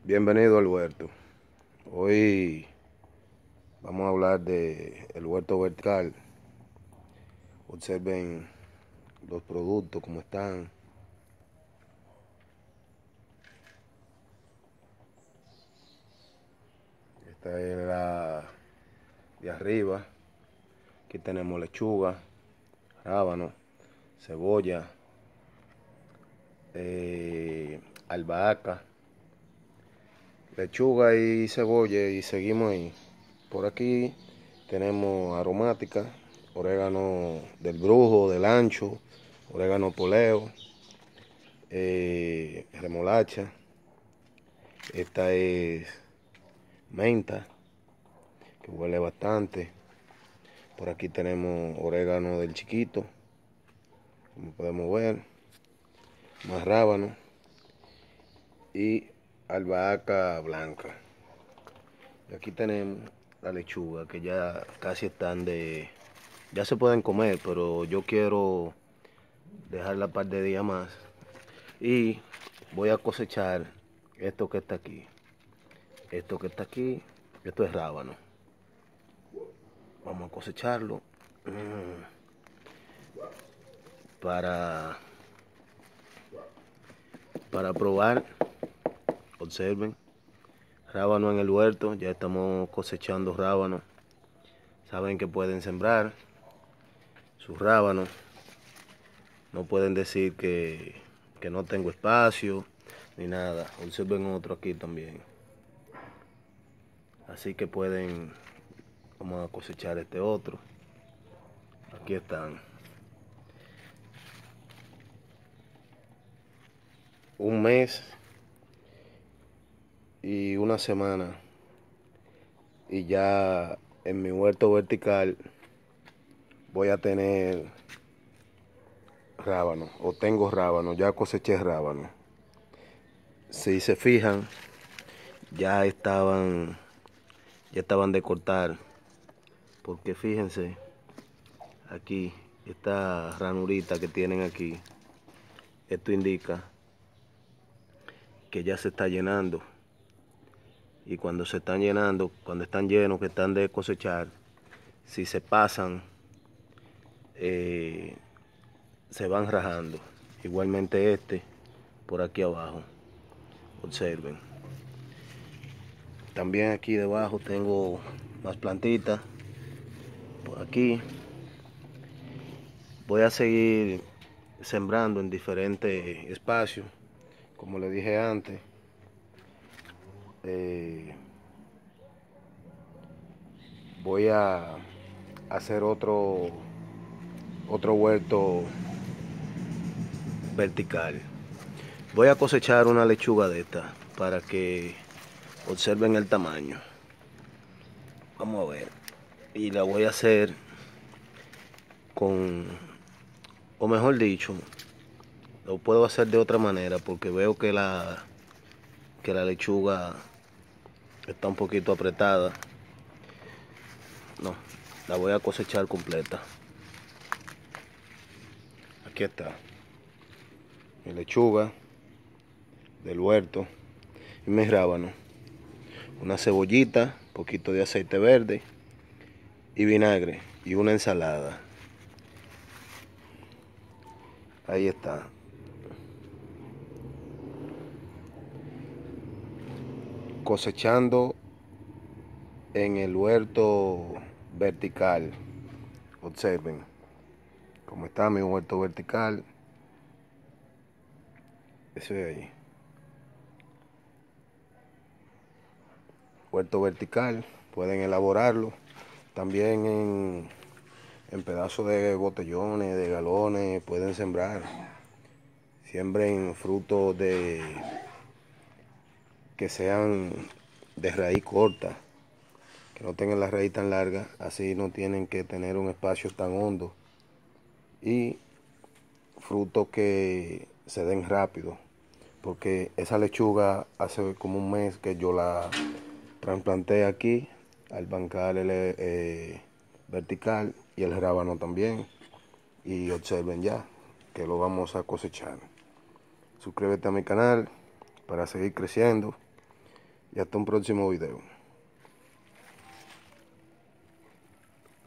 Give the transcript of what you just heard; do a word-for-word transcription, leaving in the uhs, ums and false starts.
Bienvenido al huerto. Hoy vamos a hablar de el huerto vertical. Observen los productos como están. Esta es la de arriba. Aquí tenemos lechuga, rábano, cebolla, eh, albahaca, lechuga y cebolla, y seguimos ahí. Por aquí tenemos aromática, orégano del brujo, del ancho, orégano poleo, eh, remolacha. Esta es menta, que huele bastante. Por aquí tenemos orégano del chiquito, como podemos ver, más rábano y albahaca blanca. Y aquí tenemos la lechuga, que ya casi están de... ya se pueden comer, pero yo quiero dejarla un par de días más. Y voy a cosechar esto que está aquí. Esto que está aquí, esto es rábano. Vamos a cosecharlo para, para probar. Observen, rábano en el huerto, ya estamos cosechando rábano. Saben que pueden sembrar sus rábanos. No pueden decir que, que no tengo espacio ni nada. Observen otro aquí también. Así que pueden, vamos a cosechar este otro. Aquí están. Un mes y una semana y ya en mi huerto vertical voy a tener rábano, o tengo rábano, ya coseché rábano. Si se fijan, ya estaban ya estaban de cortar, porque fíjense aquí esta ranurita que tienen aquí. Esto indica que ya se está llenando, y cuando se están llenando, cuando están llenos, que están de cosechar, si se pasan, eh, se van rajando. Igualmente este por aquí abajo, observen. También aquí debajo tengo más plantitas. Por aquí voy a seguir sembrando en diferentes espacios, como les dije antes. Eh, voy a hacer otro otro huerto vertical. Voy a cosechar una lechuga de esta para que observen el tamaño. Vamos a ver. Y la voy a hacer con, o mejor dicho, lo puedo hacer de otra manera, porque veo que la que la lechuga está un poquito apretada. No, la voy a cosechar completa. Aquí está mi lechuga del huerto y mis rábanos, una cebollita, poquito de aceite verde y vinagre, y una ensalada. Ahí está. Cosechando en el huerto vertical. Observen cómo está mi huerto vertical. Ese de ahí. Huerto vertical. Pueden elaborarlo también en, en pedazos de botellones, de galones. Pueden sembrar. Siembren frutos de que sean de raíz corta, que no tengan la raíz tan larga, así no tienen que tener un espacio tan hondo, y frutos que se den rápido, porque esa lechuga hace como un mes que yo la trasplanté aquí al bancal eh, vertical, y el rábano también, y observen ya que lo vamos a cosechar. Suscríbete a mi canal para seguir creciendo. Y hasta un próximo video.